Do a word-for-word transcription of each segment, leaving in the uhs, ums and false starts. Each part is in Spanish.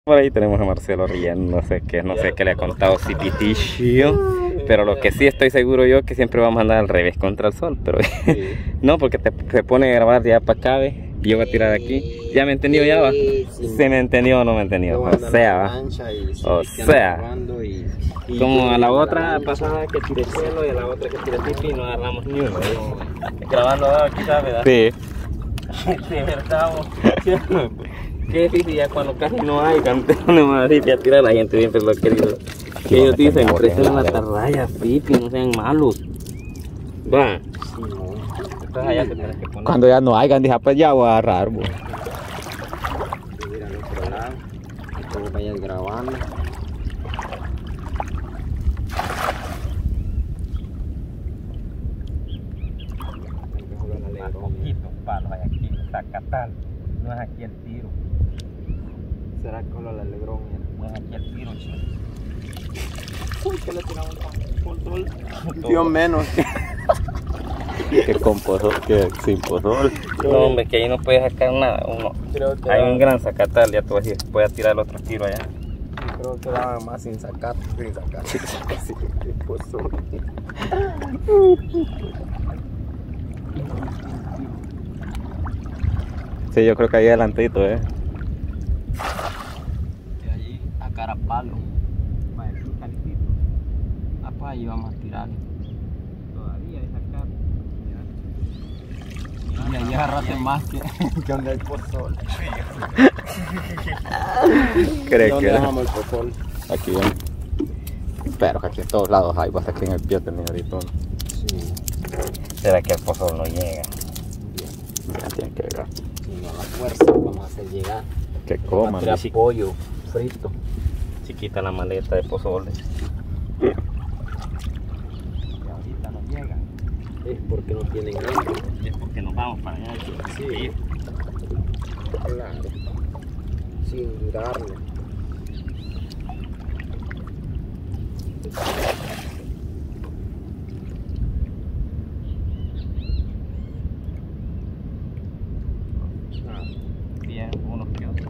Por ahí tenemos a Marcelo riendo, no sé qué, no sé qué le ha contado Cipiticio, pero lo que sí estoy seguro yo es que siempre vamos a andar al revés contra el sol, pero sí. No, porque te, se pone a grabar ya para acá, ¿ves? Y yo voy a tirar aquí. ¿Ya me entendió ya va? Sí, ¿se me entendió o no me entendió? O sea, va. O sea, y, y como a la otra pasada que tiré cielo y a la otra que tiré pipi no agarramos ni uno. Grabando aquí, ¿sabes? Sí. Sí, verdad, qué difícil ya cuando casi no hay canterones más así, ya tira la gente siempre lo querido. Que ellos dicen, presten la tarraya, pipi, no sean malos. Va. Sí, no. Entonces allá te tienes que poner. Cuando ya no hay, dije, pues ya voy a agarrar, bo. Ir al otro lado, que vos vayas grabando. Más poquitos palos hay aquí, Zacatán. No es aquí el tiro. ¿Será que lo del alegrón? No es aquí el tiro, chico. Uy, que le tiramos con pozol. Dios menos. Que con pozol, que sin pozol. No, hombre, que ahí no puede sacar nada. Uno. Creo que hay un gran Zacatal, ya te voy a decir. Voy a tirar el otro tiro allá. Creo que daba más sin sacar. Sin sacar. Sin pozol. Sí, yo creo que ahí adelantito, eh. De allí a Carapalo. Vaya, un calentito. Ah, pues ahí vamos a tirar. Todavía hay sacar. Y ahí agarraste más que, que donde hay pozol. ¿Crees ¿Dónde que dejamos el pozol? aquí ven. Pero que aquí en todos lados hay, vas aquí en el pie tenía ahorita. Sí. ¿Será que el pozol no llega? Ya tiene que llegar. Si no, a la fuerza vamos a hacer llegar. Que coman. Vamos a tirar pollo frito. Chiquita la maleta de pozole. Y ahorita no llegan. Es porque no tienen hambre. Es porque nos vamos para allá. Sí. Claro. Sin durarlo. Bien, unos que otros.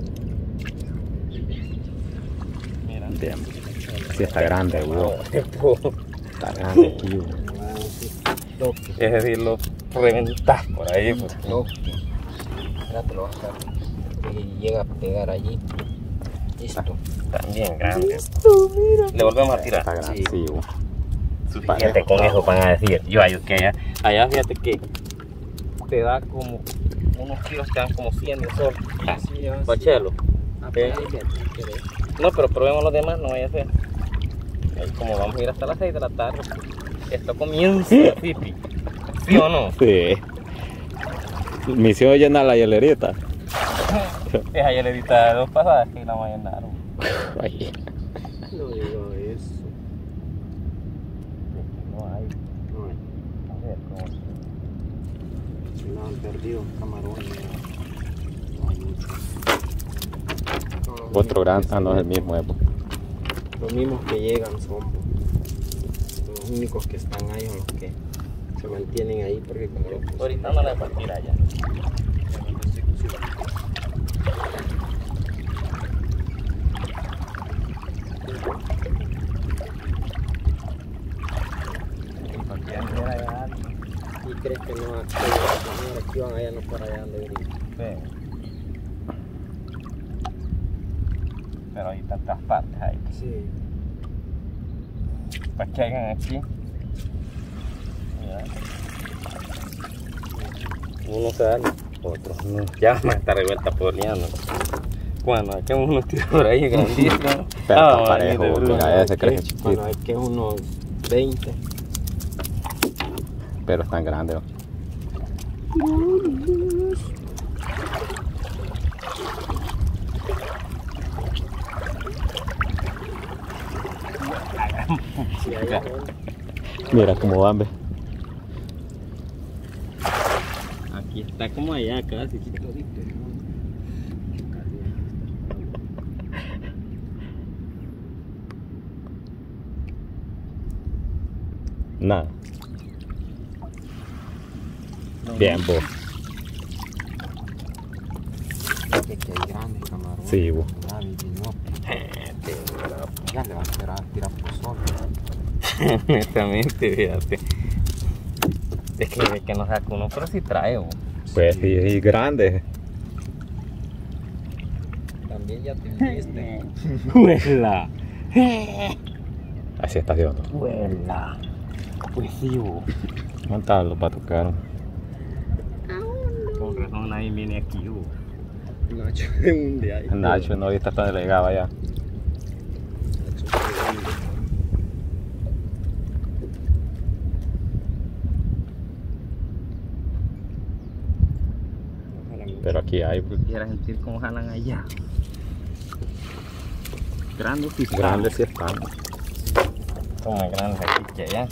Mira. Bien. Sí, está grande, güey. Está grande, tío. Es decir, lo reventás por ahí. Pues. No. Espérate, lo vas a hacer. Y llega a pegar allí. Listo. También grande. Listo, mira. Le volvemos a tirar. Está grande, sí, sí, suficiente con eso van a decir. Yo, yo que allá, allá fíjate que te da como unos kilos, te dan como cien de sol. Sí, Bachelo. Ah, ¿Eh? pues, No, pero probemos los demás, no vaya a ser. Ahí como vamos a ir hasta las seis de la tarde, esto comienza, pipi. ¿Sí o no? Sí. Misión es llenar la hielerita. Esa hielerita de dos pasadas que la vamos a llenar. Ay. No digo eso. No hay. No hay. A ver, ¿cómo? No han perdido camarones. No hay mucho. No, otro gran, ah, no es el mismo, Evo. Los mismos que llegan son los únicos que están ahí, son los que se mantienen ahí porque como los... Ahorita no le puedo tirar ya. ¿Y crees que no aquí van allá, no por allá donde brinca? Sí. Pero hay tantas partes ahí. Sí. Para que hagan aquí. Mira. Uno se da, otros no. Ya van a estar revuelta por liando. Cuando saquemos unos tiros por ahí grandísimos. Pero ah, está parejo, mira, ese crece chiquito. Bueno, es que unos veinte. Pero están grandes. Sí, ahí, mira cómo van, ve. Aquí está como allá casi. Nada. Bien, vos. Mire que hay grandes camarones. Sí, vos. Grandes, no. Ya le va a tirar, tirar pozole. Honestamente, fíjate. Es que, que no saca uno, pero sí trae, vos. Pues sí, y grande. También ya te viste. ¡Huela! Así está Dios. ¡Huela! Pues sí, vos. Montar los patos caros. Con razón nadie viene aquí, vos. Nacho de un de ahí. Nacho no está tan delegado allá. Nacho de un. Pero aquí hay Quisiera sentir cómo jalan allá. Grandes y grandes, sí están. Son más grandes aquí que allá.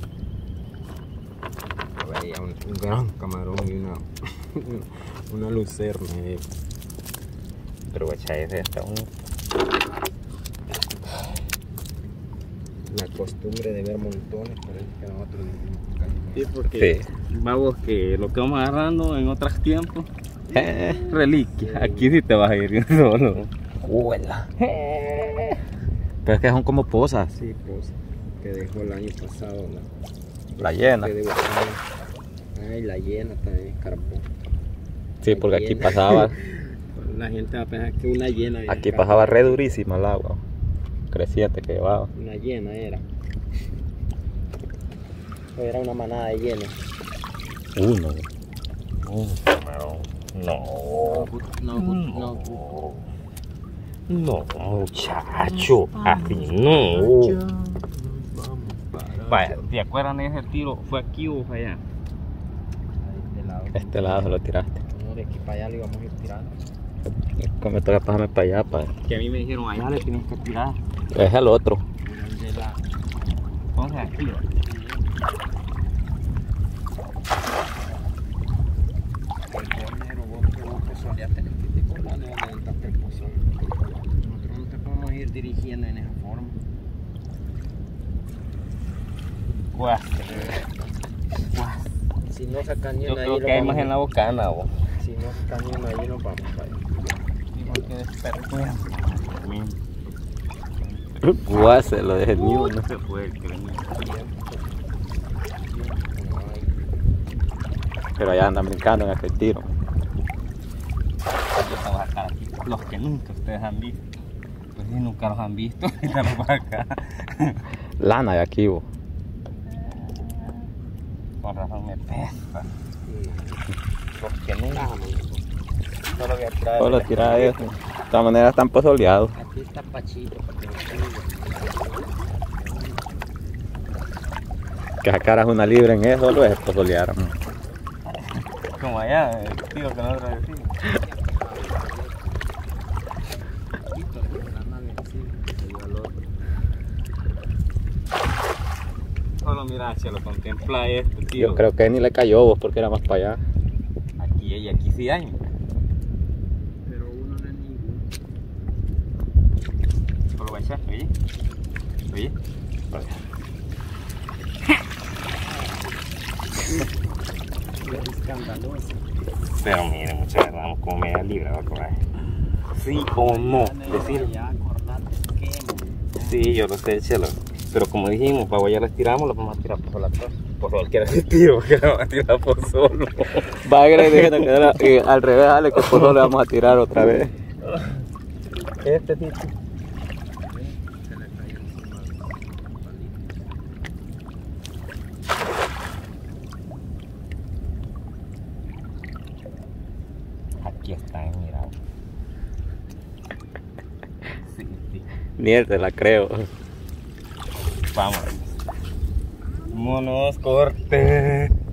Veía un, un gran camarón y una, una lucerna. Eh. Pero guacha, ese está un... La costumbre de ver montones, parece que nosotros casi no. Sí, porque Sí. vamos que lo que vamos agarrando en otros tiempos, Eh, reliquia. Aquí sí te vas a ir solo. Huela. Pero es que son como pozas. Sí, pues, que dejó el año pasado la, La llena. que de botella. Ay, la llena también, carbón. Sí, porque aquí pasaba, La gente va a pensar que una llena. era aquí carbón. pasaba re durísima el agua. Creciente que llevaba. Una llena era. O era una manada de llena. Uno. Un camarón. No. No, no, No, muchacho. Así no. Vaya, ¿te acuerdan de ese tiro? ¿Fue aquí o fue allá? De lado. Este lado se lo tiraste. No, de aquí para allá le íbamos a ir tirando. Es que me toca pasarme para allá. Para... Que a mí me dijeron, allá le tienes que tirar. Es el otro. De la. Entonces aquí. Pero vos que vos que solías tener que te acordar de dónde entraste el pozón. Nosotros no te podemos ir dirigiendo en esa forma. Guas. Guas. Si no sacan ni Yo una creo ahí, que hay más en la bocana, vos. Si no sacan ni una ahí, nos vamos para allá. Sí, porque desperté. Guau, se lo dejé ni uno. Se fue el que venía. Pero allá andan brincando en aquel tiro. Yo estaba acá aquí. Los que nunca ustedes han visto. Pues si nunca los han visto, están por acá. Lana de aquí, vos. Con razón me pesa. Los que nunca. Solo voy a tirar. Solo tirar eso. De todas maneras están pozoleados. Aquí está Pachito. Que sacaras una libra en eso, lo es pozolear. Como allá, el tío que nosotros decimos. Solo mira, se lo contempla este tío. Yo creo que ni le cayó vos porque era más para allá. Aquí y aquí sí hay. Pero uno no es ninguno. Solo va a echar, oye. Oye. Es escandaloso. Pero miren, muchachos, vamos como media libra, va a cobrar. Sí o no. Decir, Ya, acordate que. sí, yo lo sé, chelo. Pero como dijimos, para allá las tiramos, las vamos a tirar por la torre. Por favor, que el tío, que la vamos a tirar por solo. Va a creer que era- y al revés, dale, que por eso le vamos a tirar otra vez. Este tipo. Se le cayó encima el palito. Aquí están, mira. Sí, sí. Ni él te la creo. Vamos. Vámonos, corte.